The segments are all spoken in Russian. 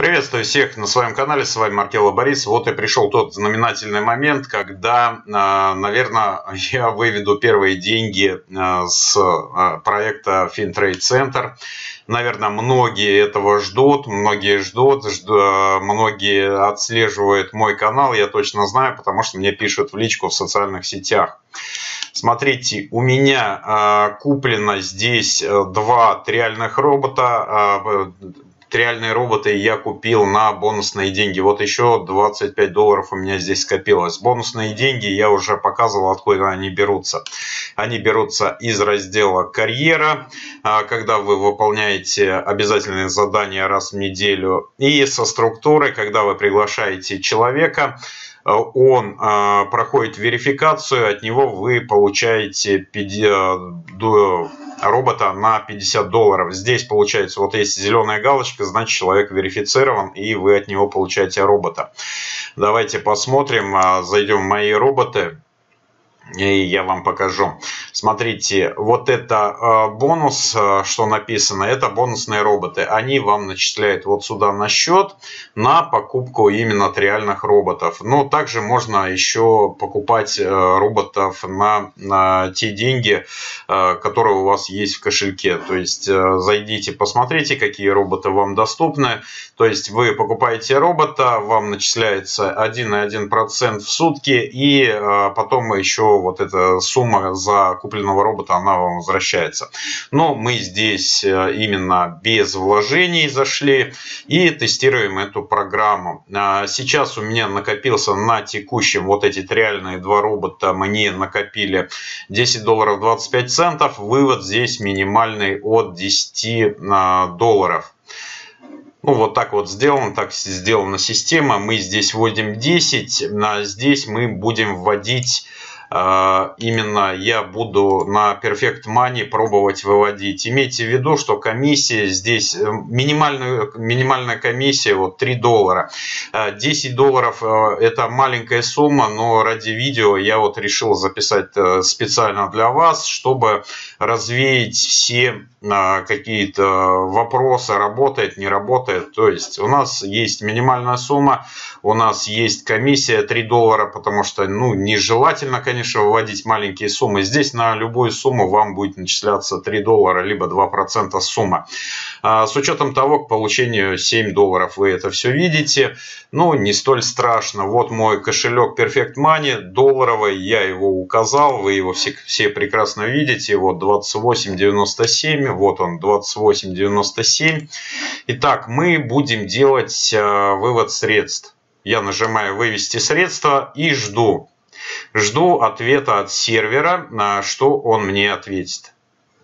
Приветствую всех на своем канале, с вами Маркелло Борис. Вот и пришел тот знаменательный момент, когда, наверное, я выведу первые деньги с проекта FinTrade Center. Наверное, многие этого ждут, многие многие отслеживают мой канал, я точно знаю, потому что мне пишут в личку в социальных сетях. Смотрите, у меня куплено здесь два триальных робота. Триальные роботы я купил на бонусные деньги. Вот еще 25 долларов у меня здесь скопилось. Бонусные деньги я уже показывал, откуда они берутся. Они берутся из раздела «Карьера», когда вы выполняете обязательные задания раз в неделю. И со структуры, когда вы приглашаете человека, он проходит верификацию, от него вы получаете робота на 50 долларов. Здесь получается, вот есть зеленая галочка, значит человек верифицирован, и вы от него получаете робота. Давайте посмотрим, зайдем в мои роботы. И я вам покажу. Смотрите, вот это бонус, что написано, это бонусные роботы. Они вам начисляют вот сюда на счет на покупку именно триальных роботов. Но также можно еще покупать роботов на те деньги, которые у вас есть в кошельке. То есть зайдите, посмотрите, какие роботы вам доступны. То есть вы покупаете робота, вам начисляется 1,1% в сутки, и потом еще вот эта сумма за купленного робота, она вам возвращается. Но мы здесь именно без вложений зашли и тестируем эту программу. Сейчас у меня накопился на текущем, вот эти триальные два робота мне накопили 10 долларов 25 центов. Вывод здесь минимальный от 10 долларов. Ну, вот так вот сделано, так сделана система. Мы здесь вводим 10, а здесь мы будем вводить... Именно я буду на Perfect Money пробовать выводить. Имейте в виду, что комиссия здесь, минимальная комиссия вот 3 доллара. 10 долларов это маленькая сумма, но ради видео я вот решил записать специально для вас, чтобы развеять все какие-то вопросы, работает, не работает. То есть у нас есть минимальная сумма, у нас есть комиссия 3 доллара, потому что нежелательно, конечно, выводить маленькие суммы. Здесь на любую сумму вам будет начисляться 3 доллара, либо 2% сумма. С учетом того, к получению 7 долларов вы это все видите. Не столь страшно. Вот мой кошелек Perfect Money, долларовый, я его указал, вы его все прекрасно видите. Вот 28.97, вот он 28.97. Итак, мы будем делать вывод средств. Я нажимаю «Вывести средства» и жду. Жду ответа от сервера, на что он мне ответит.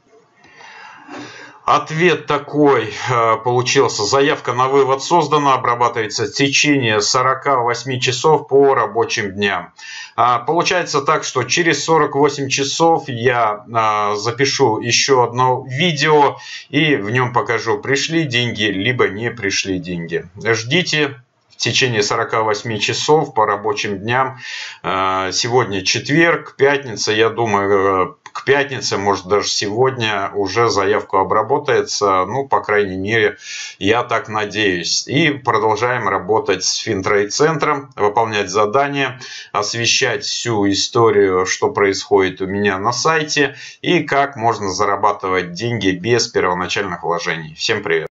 Ответ такой получился. Заявка на вывод создана, обрабатывается в течение 48 часов по рабочим дням. Получается так, что через 48 часов я запишу еще одно видео и в нем покажу, пришли деньги, либо не пришли деньги. Ждите. В течение 48 часов по рабочим дням. Сегодня четверг, пятница. Я думаю, к пятнице, может даже сегодня уже заявку обработается. По крайней мере, я так надеюсь. И продолжаем работать с FinTrade центром, выполнять задания, освещать всю историю, что происходит у меня на сайте и как можно зарабатывать деньги без первоначальных вложений. Всем привет!